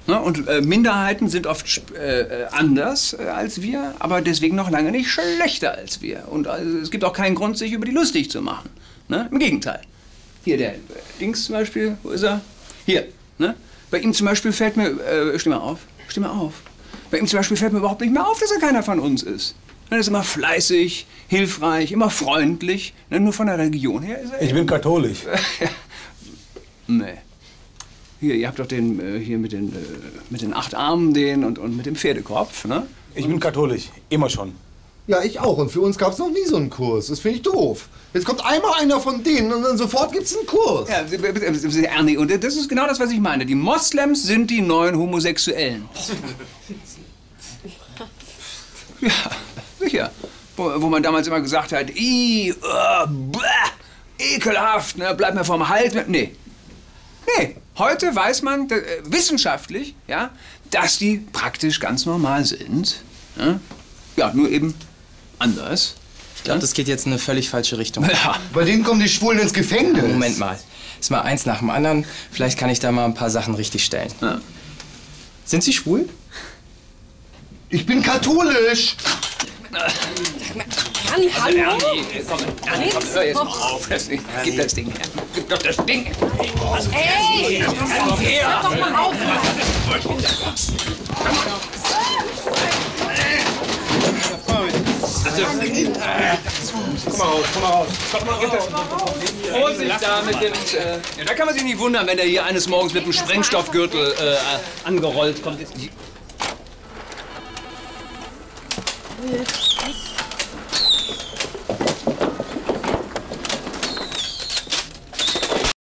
Ne? Und Minderheiten sind oft anders als wir, aber deswegen noch lange nicht schlechter als wir. Und es gibt auch keinen Grund, sich über die lustig zu machen. Ne? Im Gegenteil. Hier, der Dings zum Beispiel, wo ist er? Hier, ne? Bei ihm zum Beispiel fällt mir, steh mal auf. Bei ihm zum Beispiel fällt mir überhaupt nicht mehr auf, dass er keiner von uns ist. Er ist immer fleißig, hilfreich, immer freundlich. Ne? Nur von der Religion her ist er... Ich bin katholisch. Nee. Hier, ihr habt doch den, hier mit den 8 Armen und mit dem Pferdekopf, ne? Ich bin katholisch, immer schon. Ja, ich auch. Und für uns gab es noch nie so einen Kurs. Das finde ich doof. Jetzt kommt einmal einer von denen und dann sofort gibt's einen Kurs. Ja, Ernie, und das ist genau das, was ich meine. Die Moslems sind die neuen Homosexuellen. Ja, sicher. Wo man damals immer gesagt hat, bäh, ekelhaft, ne, bleib mir vom Hals. Nee. Nee, heute weiß man wissenschaftlich, ja, dass die praktisch ganz normal sind. Ne? Ja, nur eben anders. Ich glaube, das geht jetzt in eine völlig falsche Richtung. Ja. Bei denen kommen die Schwulen ins Gefängnis. Moment mal. Ist mal eins nach dem anderen. Vielleicht kann ich da mal ein paar Sachen richtig stellen. Ja. Sind Sie schwul? Ich bin katholisch. Ernie, hallo? Ernie, komm, hör jetzt mal auf. Gib das Ding her. Gib doch das Ding her. Ey! Hör doch mal auf! Komm mal raus. Vorsicht da mit dem... Ja, da kann man sich nicht wundern, wenn der hier eines Morgens mit dem Sprengstoffgürtel angerollt kommt.